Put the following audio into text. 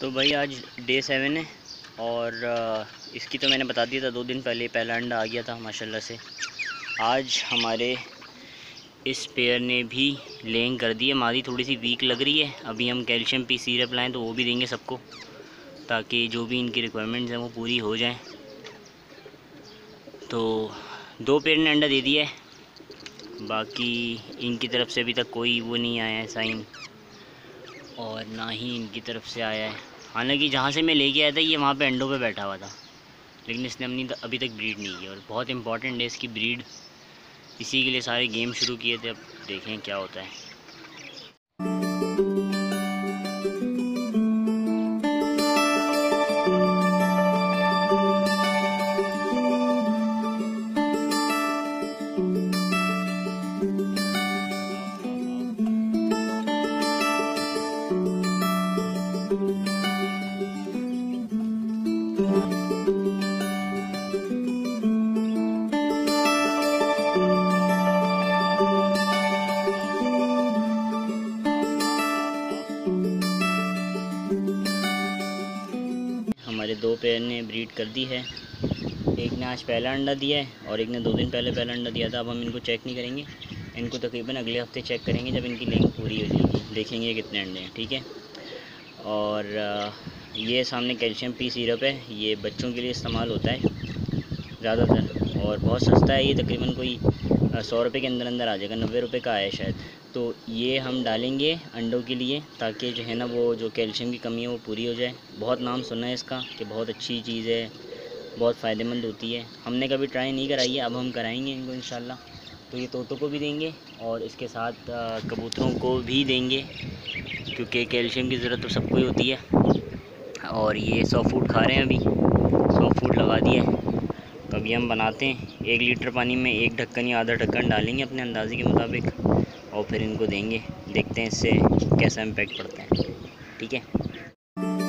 तो भाई आज डे 7 है और इसकी तो मैंने बता दिया था 2 दिन पहले, पहला अंडा आ गया था माशाल्लाह से। आज हमारे इस पेयर ने भी लेइंग कर दी है। मादी थोड़ी सी वीक लग रही है। अभी हम कैल्शियम पी सिरप लाएँ तो वो भी देंगे सबको, ताकि जो भी इनकी रिक्वायरमेंट्स हैं वो पूरी हो जाएं। तो 2 पेयर ने अंडा दे दिया है, बाकी इनकी तरफ से अभी तक कोई वो नहीं आया है साइन, और ना ही इनकी तरफ से आया है। हालांकि जहाँ से मैं लेके आया था ये वहाँ पे अंडों पे बैठा हुआ था, लेकिन इसने अपनी अभी तक ब्रीड नहीं की। और बहुत इंपॉर्टेंट है इसकी ब्रीड, इसी के लिए सारे गेम शुरू किए थे। अब देखें क्या होता है। हमारे 2 पेयर ने ब्रीड कर दी है। एक ने आज पहला अंडा दिया है और एक ने 2 दिन पहले पहला अंडा दिया था। अब हम इनको चेक नहीं करेंगे, इनको तकरीबन अगले हफ्ते चेक करेंगे जब इनकी लेंथ पूरी हो जाएगी, देखेंगे कितने अंडे हैं। ठीक है। और ये सामने कैल्शियम पी सिरप है, ये बच्चों के लिए इस्तेमाल होता है ज़्यादातर, और बहुत सस्ता है। ये तकरीबन कोई 100 रुपये के अंदर अंदर आ जाएगा, 90 रुपये का आया शायद। तो ये हम डालेंगे अंडों के लिए, ताकि जो है ना वो जो कैल्शियम की कमी है वो पूरी हो जाए। बहुत नाम सुना है इसका कि बहुत अच्छी चीज़ है, बहुत फ़ायदेमंद होती है। हमने कभी ट्राई नहीं कराई है, अब हम कराएंगे इनको इंशाल्लाह। तो ये तोतों को भी देंगे और इसके साथ कबूतरों को भी देंगे, क्योंकि कैल्शियम की ज़रूरत तो सबको ही होती है। और ये 100 फूड खा रहे हैं, अभी 100 फूड लगा दिया है। तो अभी हम बनाते हैं 1 लीटर पानी में 1 ढक्कन या आधा ढक्कन डालेंगे अपने अंदाजे के मुताबिक, और फिर इनको देंगे। देखते हैं इससे कैसा इम्पैक्ट पड़ता है। ठीक है।